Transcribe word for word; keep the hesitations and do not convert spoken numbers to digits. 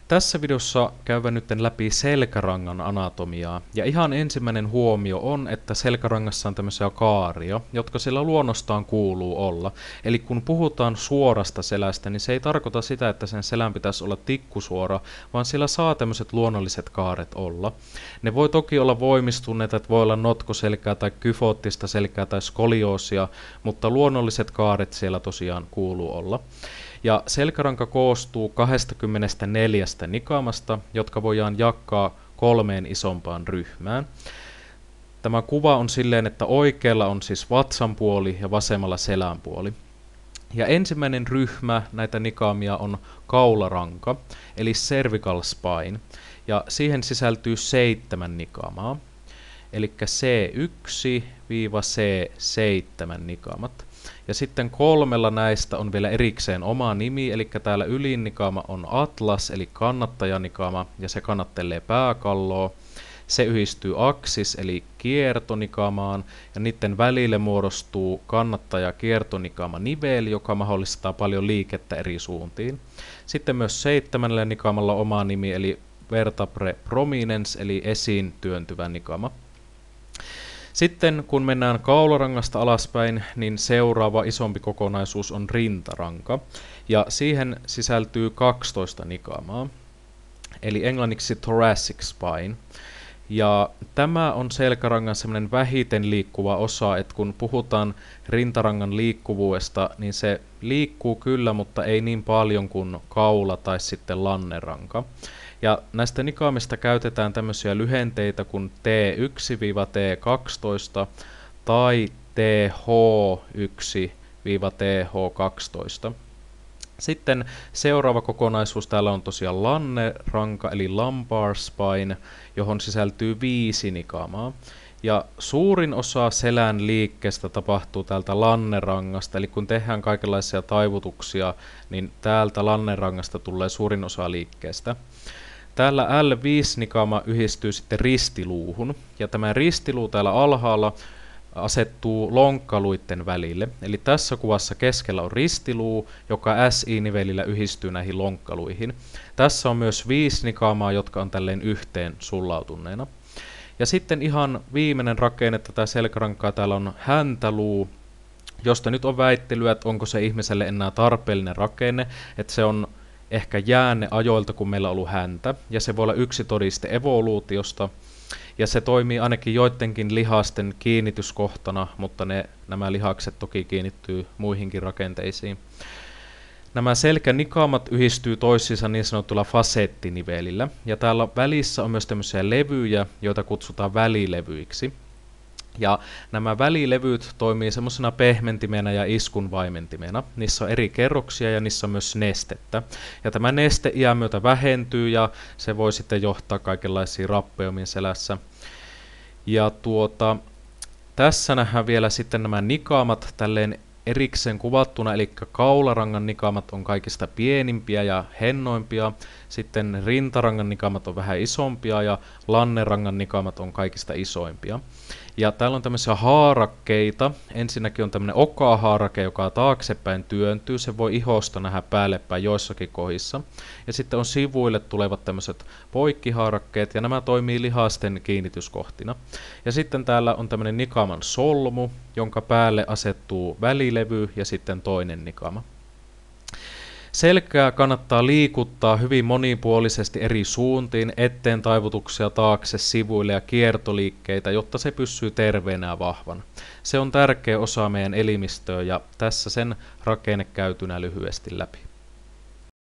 Tässä videossa käydään nyt läpi selkärangan anatomiaa, ja ihan ensimmäinen huomio on, että selkärangassa on tämmöisiä kaaria, jotka sillä luonnostaan kuuluu olla. Eli kun puhutaan suorasta selästä, niin se ei tarkoita sitä, että sen selän pitäisi olla tikkusuora, vaan sillä saa tämmöiset luonnolliset kaaret olla. Ne voi toki olla voimistuneita, että voi olla notkoselkää tai kyfoottista selkää tai skolioosia, mutta luonnolliset kaaret siellä tosiaan kuuluu olla. Ja selkäranka koostuu kaksikymmentäneljä nikaamasta, jotka voidaan jakaa kolmeen isompaan ryhmään. Tämä kuva on silleen, että oikealla on siis vatsan puoli ja vasemmalla selän puoli. Ja ensimmäinen ryhmä näitä nikaamia on kaularanka, eli cervical spine, ja siihen sisältyy seitsemän nikaamaa, eli C yksi C seitsemän nikaamat. Ja sitten kolmella näistä on vielä erikseen oma nimi, eli täällä ylin nikaama on atlas, eli kannattajanikaama, ja se kannattelee pääkalloa. Se yhdistyy aksis, eli kiertonikaamaan, ja niiden välille muodostuu kannattaja-kiertonikaama niveli, joka mahdollistaa paljon liikettä eri suuntiin. Sitten myös seitsemännellä nikaamalla oma nimi, eli vertebrae prominens, eli esiin työntyvä nikaama. Sitten kun mennään kaularangasta alaspäin, niin seuraava isompi kokonaisuus on rintaranka, ja siihen sisältyy kaksitoista nikaamaa, eli englanniksi thoracic spine. Ja tämä on selkärangan semmoinen vähiten liikkuva osa, että kun puhutaan rintarangan liikkuvuudesta, niin se liikkuu kyllä, mutta ei niin paljon kuin kaula tai sitten lanneranka. Ja näistä nikaamista käytetään tämmöisiä lyhenteitä kuin T yksi T kaksitoista tai T H yksi T H kaksitoista. Sitten seuraava kokonaisuus täällä on tosiaan lanneranka eli lumbar spine, johon sisältyy viisi nikaamaa. Ja suurin osa selän liikkeestä tapahtuu täältä lannerangasta, eli kun tehdään kaikenlaisia taivutuksia, niin täältä lannerangasta tulee suurin osa liikkeestä. Täällä L viisi nikaama yhdistyy sitten ristiluuhun, ja tämä ristiluu täällä alhaalla asettuu lonkkaluitten välille. Eli tässä kuvassa keskellä on ristiluu, joka S I-nivelillä yhdistyy näihin lonkkaluihin. Tässä on myös viisi nikaamaa, jotka on tälleen yhteen sullautuneena. Ja sitten ihan viimeinen rakenne tätä selkärankaa täällä on häntäluu, josta nyt on väittelyä, että onko se ihmiselle enää tarpeellinen rakenne, että se on ehkä jäänne ajoilta, kun meillä on ollut häntä, ja se voi olla yksi todiste evoluutiosta, ja se toimii ainakin joidenkin lihasten kiinnityskohtana, mutta ne, nämä lihakset toki kiinnittyy muihinkin rakenteisiin. Nämä selkänikaamat yhdistyy toisiinsa niin sanotulla fasettinivelillä, ja täällä välissä on myös tämmöisiä levyjä, joita kutsutaan välilevyiksi. Ja nämä välilevyt toimii semmoisena pehmentimenä ja iskunvaimentimena. Niissä on eri kerroksia ja niissä on myös nestettä. Ja tämä neste iän myötä vähentyy ja se voi sitten johtaa kaikenlaisiin rappeumiin selässä. Ja tuota, tässä nähdään vielä sitten nämä nikaamat tälleen erikseen kuvattuna, eli kaularangan nikaamat on kaikista pienimpiä ja hennoimpia, sitten rintarangan nikaamat on vähän isompia ja lannerangan nikaamat on kaikista isoimpia. Ja täällä on tämmöisiä haarakkeita. Ensinnäkin on tämmöinen okahaarake, joka taaksepäin työntyy. Se voi ihosta nähdä päällepäin joissakin kohdissa. Ja sitten on sivuille tulevat tämmöiset poikkihaarakkeet, ja nämä toimii lihasten kiinnityskohtina. Ja sitten täällä on tämmöinen nikaaman solmu, jonka päälle asettuu välilevy ja sitten toinen nikaama. Selkää kannattaa liikuttaa hyvin monipuolisesti eri suuntiin, eteen taivutuksia taakse, sivuille ja kiertoliikkeitä, jotta se pysyy terveenä ja vahvana. Se on tärkeä osa meidän elimistöä ja tässä sen rakenne käytynä lyhyesti läpi.